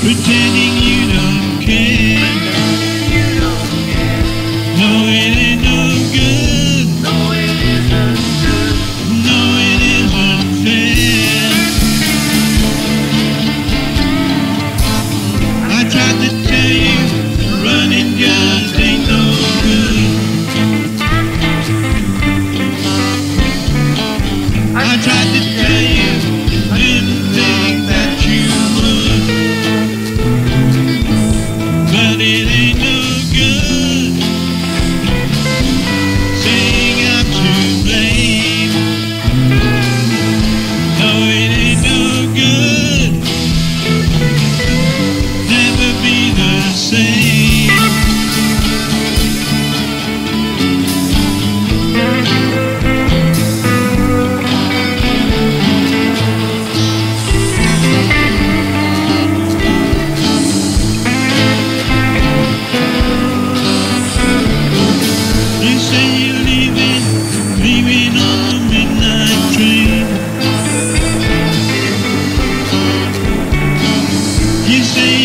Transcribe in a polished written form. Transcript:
pretending you don't care. No, it ain't no good. No, it isn't fair. I tried to tell you, running just ain't no good. I tried to tell you, didn't think that you would, but it ain't no good saying I'm to blame. No, it ain't no good, never be the same. You say you're leaving on the midnight train. You say